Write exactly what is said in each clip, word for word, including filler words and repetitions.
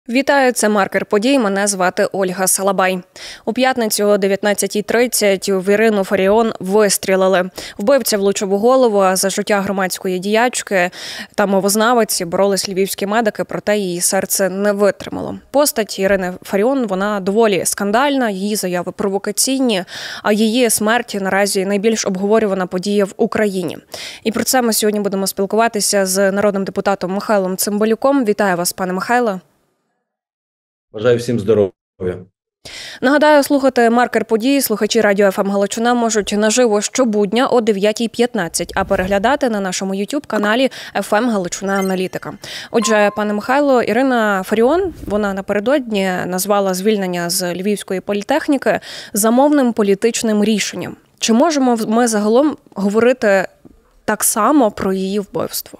Вітаю, це «Маркер подій». Мене звати Ольга Салабай. У п'ятницю о дев'ятнадцятій тридцять в Ірину Фаріон вистрілили. Вбивця влучив у голову, а за життя громадської діячки та мовознавиці боролись львівські медики, проте її серце не витримало. Постать Ірини Фаріон, вона доволі скандальна, її заяви провокаційні, а її смерть наразі найбільш обговорювана подія в Україні. І про це ми сьогодні будемо спілкуватися з народним депутатом Михайлом Цимбалюком. Вітаю вас, пане Михайло. Бажаю всім здоров'я. Нагадаю, слухати «Маркер подій» слухачі радіо еф ем Галичина можуть наживо щобудня о дев'ятій п'ятнадцять, а переглядати на нашому ютуб-каналі еф ем Галичина Аналітика. Отже, пане Михайло, Ірина Фаріон, вона напередодні назвала звільнення з Львівської політехніки замовним політичним рішенням. Чи можемо ми загалом говорити так само про її вбивство?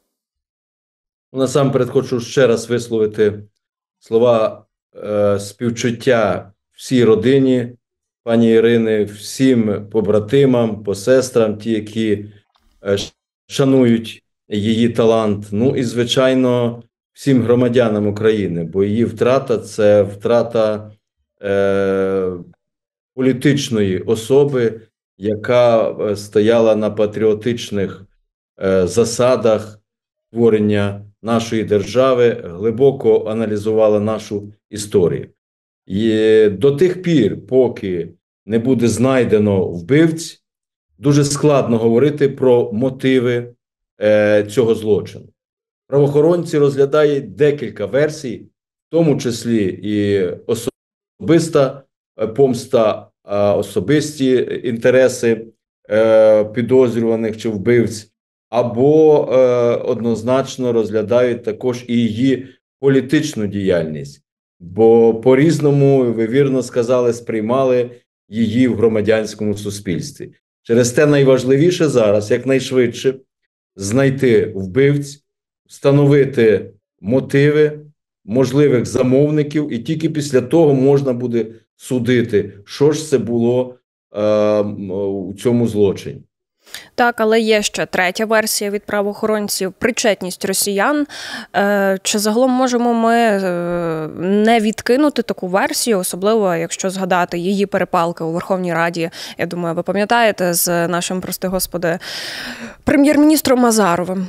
Насамперед хочу ще раз висловити слова е, співчуття всій родині пані Ірини, всім побратимам, посестрам, ті, які е, шанують її талант, ну і, звичайно, всім громадянам України, бо її втрата – це втрата е, політичної особи, яка стояла на патріотичних е, засадах створення нашої держави, глибоко аналізувала нашу історію. І до тих пір, поки не буде знайдено вбивць, дуже складно говорити про мотиви е, цього злочину. Правоохоронці розглядають декілька версій, в тому числі і особиста помста, особисті інтереси е, підозрюваних чи вбивць, або е, однозначно розглядають також і її політичну діяльність. Бо по-різному, ви вірно сказали, сприймали її в громадянському суспільстві. Через те найважливіше зараз, якнайшвидше, знайти вбивць, встановити мотиви можливих замовників, і тільки після того можна буде судити, що ж це було е, у цьому злочині. Так, але є ще третя версія від правоохоронців – причетність росіян. Чи загалом можемо ми не відкинути таку версію, особливо якщо згадати її перепалки у Верховній Раді, я думаю, ви пам'ятаєте, з нашим, прости господи, прем'єр-міністром Азаровим?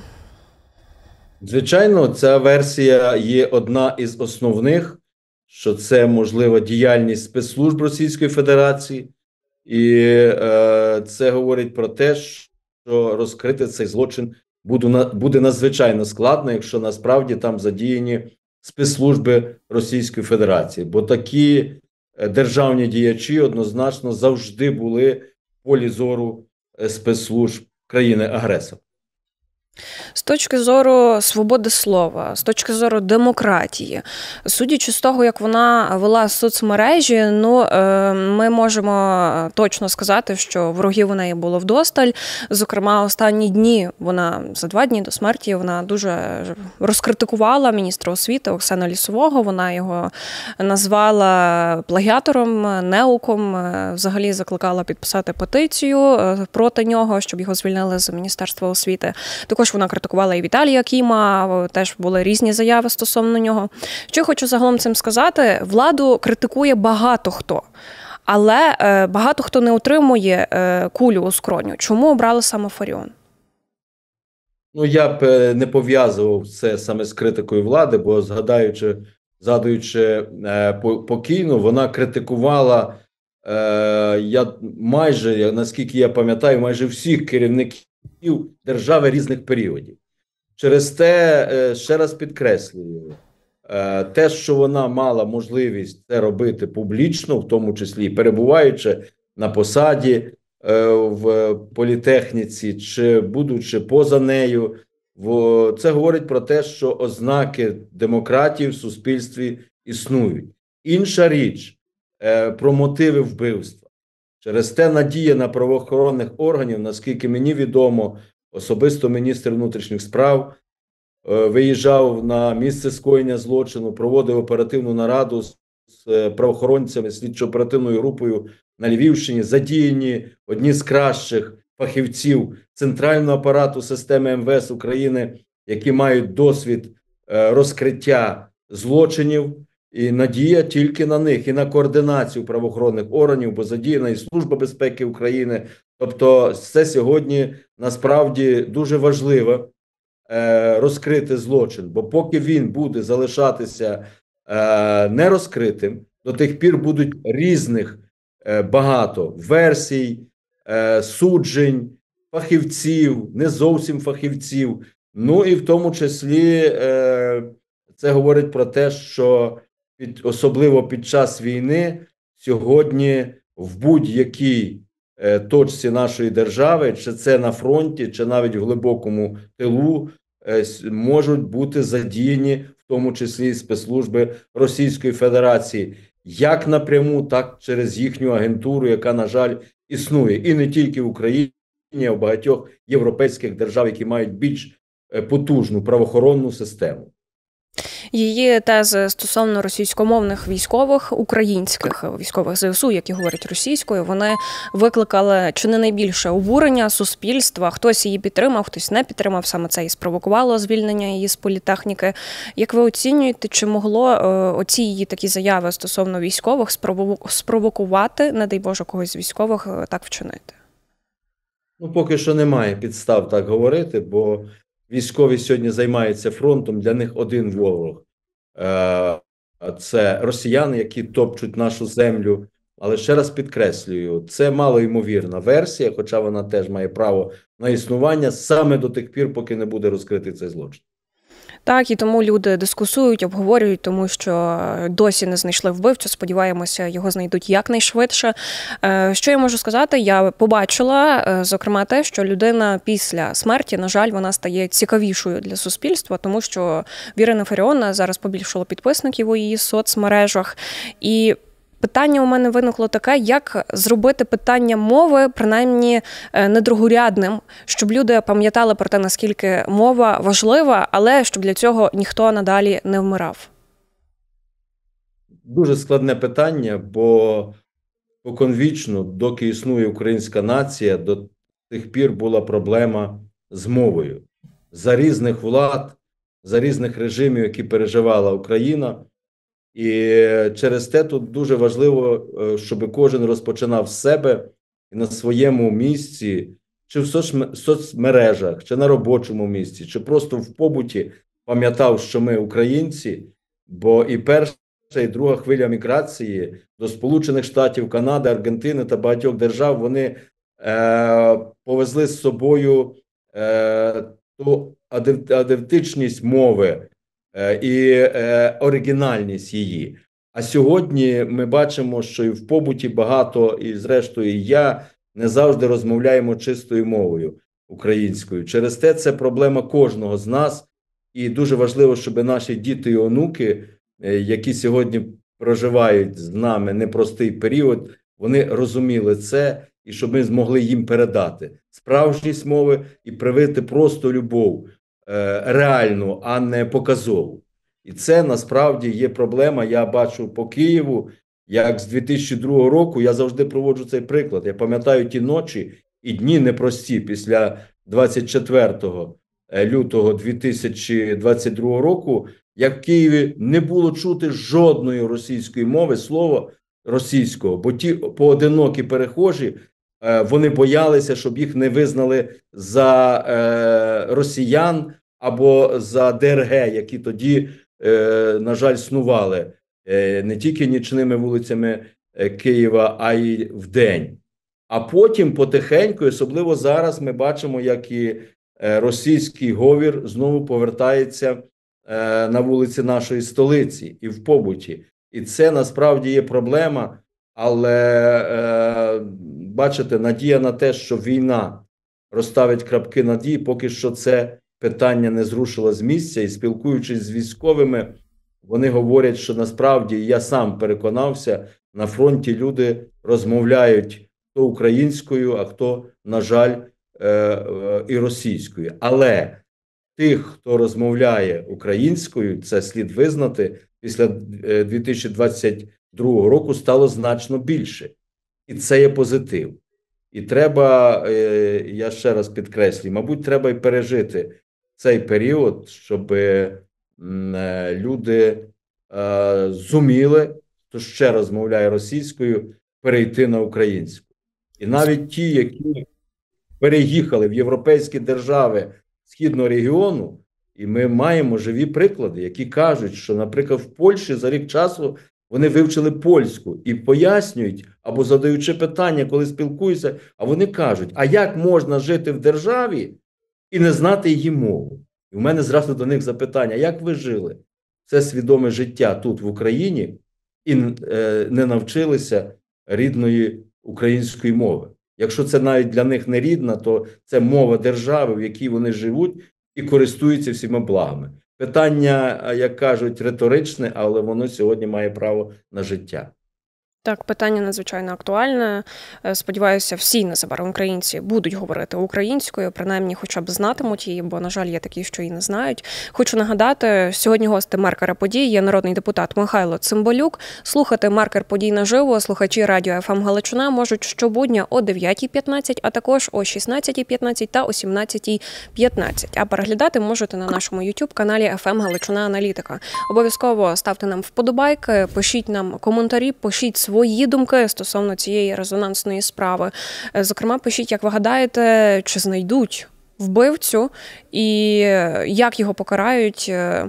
Звичайно, ця версія є одна із основних, що це, можливо, діяльність спецслужб Російської Федерації. І е, це говорить про те, що розкрити цей злочин буде, буде надзвичайно складно, якщо насправді там задіяні спецслужби Російської Федерації. Бо такі державні діячі однозначно завжди були в полі зору спецслужб країни-агресора. З точки зору свободи слова, з точки зору демократії, судячи з того, як вона вела соцмережі, ну, ми можемо точно сказати, що ворогів у неї було вдосталь. Зокрема, останні дні, вона за два дні до смерті, вона дуже розкритикувала міністра освіти Оксану Лісового. Вона його назвала плагіатором, неуком, взагалі закликала підписати петицію проти нього, щоб його звільнили з Міністерства освіти. Також вона критикувала і Віталія Кіма, теж були різні заяви стосовно нього. Що я хочу загалом цим сказати, владу критикує багато хто, але багато хто не отримує кулю у скроню. Чому обрали саме Фаріон? Ну, я б не пов'язував це саме з критикою влади, бо згадаючи, згадуючи покійну, вона критикувала я майже, наскільки я пам'ятаю, майже всіх керівників держави різних періодів. Через те, ще раз підкреслюю, те, що вона мала можливість це робити публічно, в тому числі перебуваючи на посаді в політехніці, чи будучи поза нею, це говорить про те, що ознаки демократії в суспільстві існують. Інша річ про мотиви вбивства. Через те надія на правоохоронних органів, наскільки мені відомо, особисто міністр внутрішніх справ е, виїжджав на місце скоєння злочину, проводив оперативну нараду з, з правоохоронцями, слідчо-оперативною групою на Львівщині, задіяні одні з кращих фахівців центрального апарату системи ем ве ес України, які мають досвід е, розкриття злочинів, і надія тільки на них, і на координацію правоохоронних органів, бо задіяна і Служба безпеки України. Тобто це сьогодні насправді дуже важливо е, розкрити злочин, бо поки він буде залишатися е, нерозкритим, до тих пір будуть різних е, багато версій, е, суджень, фахівців, не зовсім фахівців. Ну і в тому числі е, це говорить про те, що під, особливо під час війни сьогодні в будь-якій е, точці нашої держави, чи це на фронті, чи навіть в глибокому тилу, е, можуть бути задіяні в тому числі спецслужби Російської Федерації, як напряму, так через їхню агентуру, яка, на жаль, існує. І не тільки в Україні, а в багатьох європейських держав, які мають більш потужну правоохоронну систему. Її тези стосовно російськомовних військових, українських військових ЗСУ, які говорять російською, вони викликали чи не найбільше обурення суспільства. Хтось її підтримав, хтось не підтримав. Саме це і спровокувало звільнення її з політехніки. Як ви оцінюєте, чи могло оці її такі заяви стосовно військових спровокувати, не дай Боже, когось з військових так вчинити? Ну, поки що немає підстав так говорити, бо військові сьогодні займаються фронтом, для них один ворог. Це росіяни, які топчуть нашу землю. Але ще раз підкреслюю, це малоймовірна версія, хоча вона теж має право на існування саме до тих пір, поки не буде розкритий цей злочин. Так, і тому люди дискусують, обговорюють, тому що досі не знайшли вбивцю, сподіваємося, його знайдуть якнайшвидше. Що я можу сказати? Я побачила, зокрема, те, що людина після смерті, на жаль, вона стає цікавішою для суспільства, тому що в Ірини Фаріон зараз побільшало підписників у її соцмережах, і питання у мене виникло таке, як зробити питання мови, принаймні, недругорядним, щоб люди пам'ятали про те, наскільки мова важлива, але щоб для цього ніхто надалі не вмирав. Дуже складне питання, бо споконвічно, доки існує українська нація, до тих пір була проблема з мовою. За різних влад, за різних режимів, які переживала Україна. І через те тут дуже важливо, щоб кожен розпочинав з себе і на своєму місці, чи в соцмережах, чи на робочому місці, чи просто в побуті пам'ятав, що ми українці, бо і перша, і друга хвиля міграції до Сполучених Штатів, Канади, Аргентини та багатьох держав, вони е, повезли з собою е, ту адентичність мови, і е, оригінальність її. А сьогодні ми бачимо, що і в побуті багато, і зрештою і я, не завжди розмовляємо чистою мовою українською. Через те це проблема кожного з нас. І дуже важливо, щоб наші діти і онуки, які сьогодні проживають з нами непростий період, вони розуміли це, і щоб ми змогли їм передати справжність мови і привити просто любов, реальну, а не показову. І це насправді є проблема. Я бачу по Києву, як з дві тисячі другого року, я завжди проводжу цей приклад. Я пам'ятаю ті ночі і дні непрості після двадцять четвертого лютого дві тисячі двадцять другого року, як в Києві не було чути жодної російської мови, слова російського, бо ті поодинокі перехожі, вони боялися, щоб їх не визнали за е, росіян або за ДРГ, які тоді, е, на жаль, снували е, не тільки нічними вулицями Києва, а й вдень. А потім потихеньку, особливо зараз, ми бачимо, як і е, російський говір знову повертається е, на вулиці нашої столиці і в побуті. І це насправді є проблема. Але, е, бачите, надія на те, що війна розставить крапки над «і», поки що це питання не зрушило з місця. І спілкуючись з військовими, вони говорять, що насправді, я сам переконався, на фронті люди розмовляють хто українською, а хто, на жаль, е, е, і російською. Але тих, хто розмовляє українською, це слід визнати, після дві тисячі двадцять другого року стало значно більше. І це є позитив. І треба, я ще раз підкреслюю, мабуть, треба і пережити цей період, щоб люди е, зуміли, хто ще розмовляє російською, перейти на українську. І навіть ті, які переїхали в європейські держави Східного регіону, і ми маємо живі приклади, які кажуть, що, наприклад, в Польщі за рік часу вони вивчили польську і пояснюють, або задаючи питання, коли спілкуються, а вони кажуть, а як можна жити в державі і не знати її мову? І в мене зразу до них запитання, як ви жили це свідоме життя тут, в Україні, і е, не навчилися рідної української мови? Якщо це навіть для них не рідна, то це мова держави, в якій вони живуть і користуються всіма благами. Питання, як кажуть, риторичне, але воно сьогодні має право на життя. Так, питання надзвичайно актуальне. Сподіваюся, всі незабаром українці будуть говорити українською, принаймні хоча б знатимуть її, бо, на жаль, є такі, що її не знають. Хочу нагадати, сьогодні гости «Маркера подій» є народний депутат Михайло Цимбалюк. Слухати «Маркер подій» наживо слухачі радіо еф ем Галичина можуть щобудня о дев'ятій п'ятнадцять, а також о шістнадцятій п'ятнадцять та о сімнадцятій п'ятнадцять. А переглядати можете на нашому ютуб-каналі еф ем Галичина Аналітика. Обов'язково ставте нам вподобайки, пишіть нам коментарі, пишіть свої свої думки стосовно цієї резонансної справи. Зокрема, пишіть, як ви гадаєте, чи знайдуть вбивцю і як його покарають.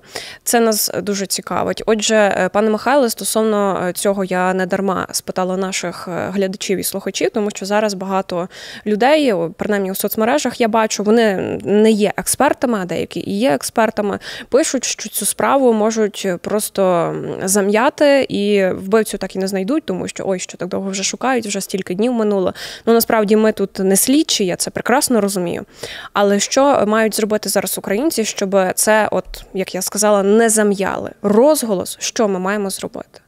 Це нас дуже цікавить. Отже, пане Михайле, стосовно цього я не дарма спитала наших глядачів і слухачів, тому що зараз багато людей, принаймні у соцмережах я бачу, вони не є експертами, а деякі і є експертами, пишуть, що цю справу можуть просто зам'яти і вбивцю так і не знайдуть, тому що ой, що так довго вже шукають, вже стільки днів минуло. Ну, насправді, ми тут не слідчі, я це прекрасно розумію. Але що мають зробити зараз українці, щоб це, от, як я сказала, не зам'яли? Розголос, що ми маємо зробити?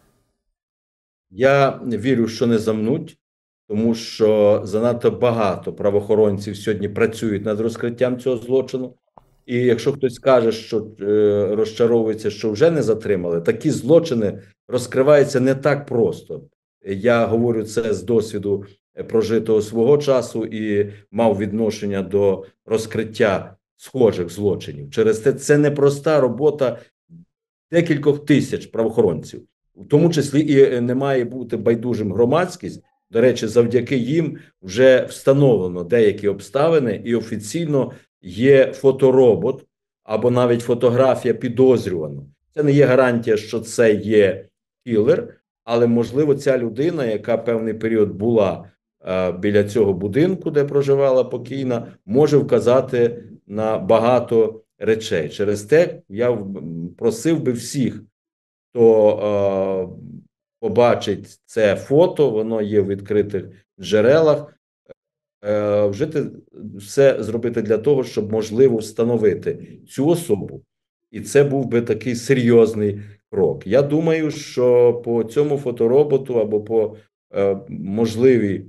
Я вірю, що не замнуть, тому що занадто багато правоохоронців сьогодні працюють над розкриттям цього злочину. І якщо хтось скаже, що е, розчаровується, що вже не затримали, такі злочини розкриваються не так просто. Я говорю це з досвіду прожитого свого часу і мав відношення до розкриття схожих злочинів. Через те це непроста робота декількох тисяч правоохоронців. В тому числі і не має бути байдужим громадськість. До речі, завдяки їм вже встановлено деякі обставини і офіційно є фоторобот або навіть фотографія підозрюваного. Це не є гарантія, що це є кілер, але, можливо, ця людина, яка певний період була е, біля цього будинку, де проживала покійна, може вказати на багато речей. Через те я просив би всіх, хто е, побачить це фото, воно є в відкритих джерелах, е, вжити все зробити для того, щоб можливо встановити цю особу. І це був би такий серйозний крок. Я думаю, що по цьому фотороботу або по е, можливій,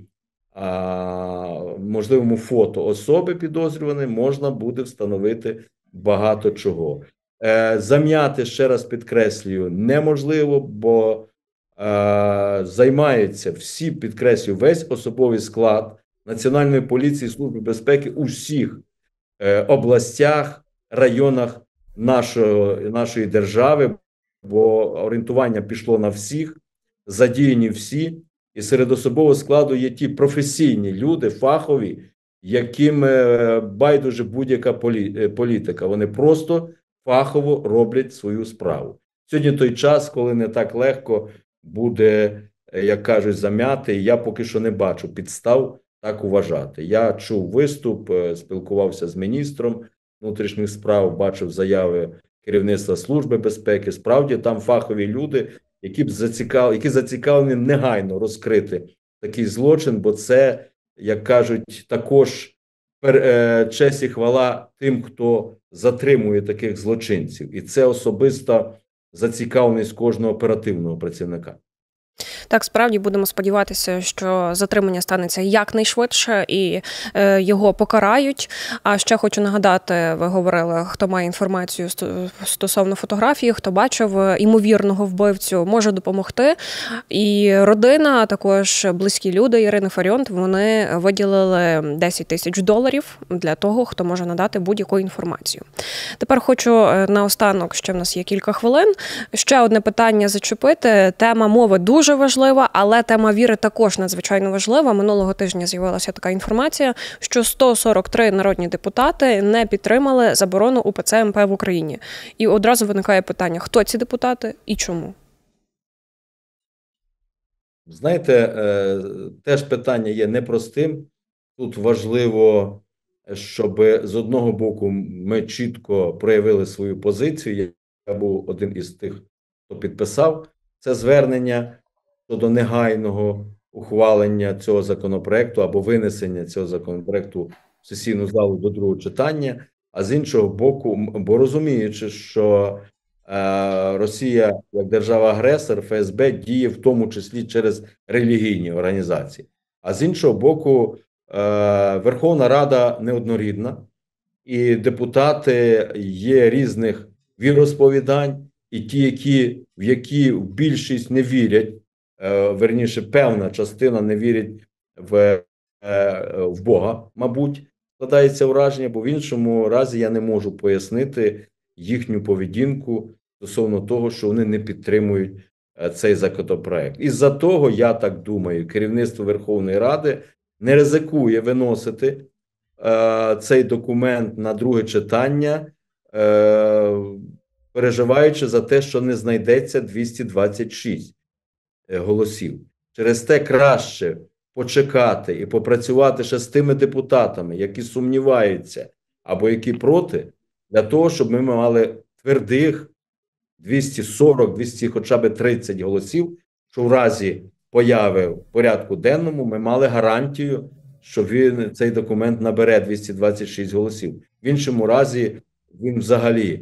а, можливому фото особи підозрюваної можна буде встановити багато чого. Е, зам'яти, ще раз підкреслюю, неможливо, бо е, займаються всі, підкреслюю, весь особовий склад Національної поліції, Служби безпеки у всіх е, областях, районах нашої, нашої держави, бо орієнтування пішло на всіх, задіяні всі, і серед особового складу є ті професійні люди, фахові, яким байдуже будь-яка політика. Вони просто фахово роблять свою справу. Сьогодні той час, коли не так легко буде, як кажуть, зам'яти, і я поки що не бачу підстав так вважати. Я чув виступ, спілкувався з міністром внутрішніх справ, бачив заяви керівництва Служби безпеки. Справді там фахові люди, які б зацікав... які зацікавлені негайно розкрити такий злочин, бо це, як кажуть, також честь і хвала тим, хто затримує таких злочинців. І це особиста зацікавленість кожного оперативного працівника. Так, справді будемо сподіватися, що затримання станеться якнайшвидше і е, його покарають. А ще хочу нагадати, ви говорили, хто має інформацію стосовно фотографії, хто бачив імовірного вбивцю, може допомогти. І родина, також близькі люди Ірини Фаріон, вони виділили десять тисяч доларів для того, хто може надати будь-яку інформацію. Тепер хочу наостанок, ще в нас є кілька хвилин, ще одне питання зачепити. Тема мови дуже важлива, але тема віри також надзвичайно важлива. Минулого тижня з'явилася така інформація, що сто сорок три народні депутати не підтримали заборону УПЦ МП в Україні. І одразу виникає питання, хто ці депутати і чому? Знаєте, теж питання є непростим. Тут важливо, щоб з одного боку ми чітко проявили свою позицію. Я був один із тих, хто підписав це звернення щодо негайного ухвалення цього законопроекту або винесення цього законопроекту в сесійну залу до другого читання. А з іншого боку, бо розуміючи, що е, Росія як держава-агресор, ФСБ діє в тому числі через релігійні організації. А з іншого боку, е, Верховна Рада неоднорідна, і депутати є різних віросповідань, і ті, які, в які в більшість не вірять, е, верніше, певна частина не вірить в, е, в Бога, мабуть, складається враження, бо в іншому разі я не можу пояснити їхню поведінку стосовно того, що вони не підтримують е, цей законопроект. Із-за того, я так думаю, керівництво Верховної Ради не ризикує виносити е, цей документ на друге читання, е, переживаючи за те, що не знайдеться двісті двадцять шість голосів. Через те краще почекати і попрацювати ще з тими депутатами, які сумніваються або які проти, для того, щоб ми мали твердих двісті сорок, двісті хоча б тридцять голосів, що в разі появи в порядку денному ми мали гарантію, що він, цей документ набере двісті двадцять шість голосів. В іншому разі він взагалі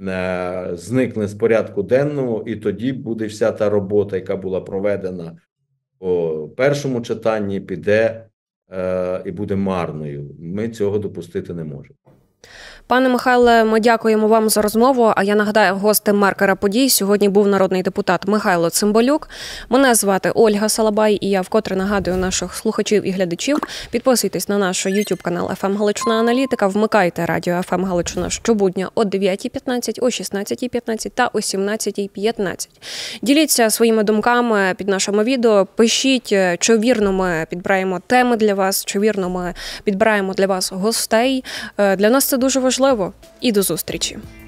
е, зникне з порядку денного, і тоді буде вся та робота, яка була проведена по першому читанні, піде е, і буде марною. Ми цього допустити не можемо. Пане Михайле, ми дякуємо вам за розмову. А я нагадаю, гостем маркера подій сьогодні був народний депутат Михайло Цимбалюк. Мене звати Ольга Салабай, і я вкотре нагадую наших слухачів і глядачів. Підписуйтесь на наш YouTube канал еф ем Галичина Аналітика, вмикайте радіо еф ем Галичина щобудня о дев'ятій п'ятнадцять, о шістнадцятій п'ятнадцять та о сімнадцятій п'ятнадцять. Діліться своїми думками під нашими відео, пишіть, чи вірно ми підбираємо теми для вас, чи вірно ми підбираємо для вас гостей. Для нас це дуже важливо. І до зустрічі!